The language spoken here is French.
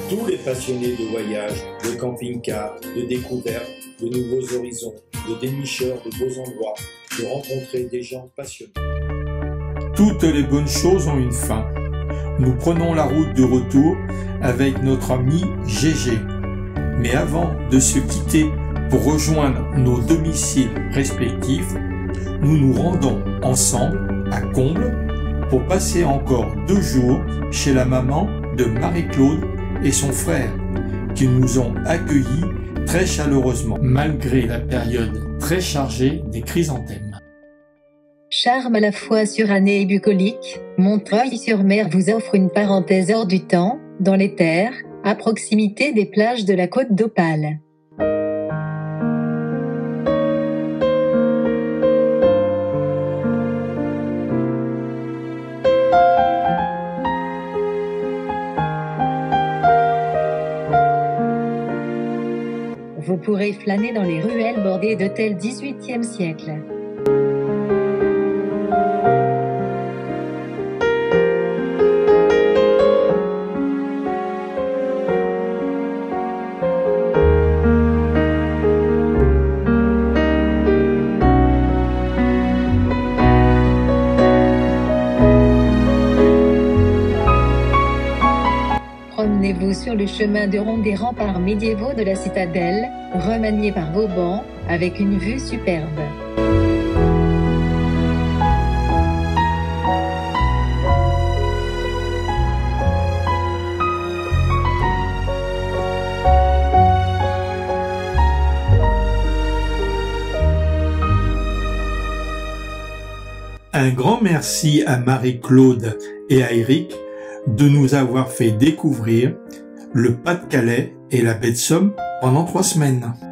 tous les passionnés de voyage, de camping-car, de découverte, de nouveaux horizons, de dénicheurs de beaux endroits, de rencontrer des gens passionnés. Toutes les bonnes choses ont une fin. Nous prenons la route de retour avec notre ami Gégé. Mais avant de se quitter pour rejoindre nos domiciles respectifs, nous nous rendons ensemble à Combles pour passer encore 2 jours chez la maman de Marie-Claude et son frère, qui nous ont accueillis très chaleureusement, malgré la période très chargée des chrysanthèmes. Charme à la fois suranné et bucolique, Montreuil-sur-Mer vous offre une parenthèse hors du temps, dans les terres, à proximité des plages de la Côte d'Opale. Vous pourrez flâner dans les ruelles bordées d'hôtels 18e siècle. Promenez-vous sur le chemin de ronde des remparts médiévaux de la citadelle, remanié par Vauban, avec une vue superbe. Un grand merci à Marie-Claude et à Eric de nous avoir fait découvrir le Pas-de-Calais et la baie de Somme pendant 3 semaines.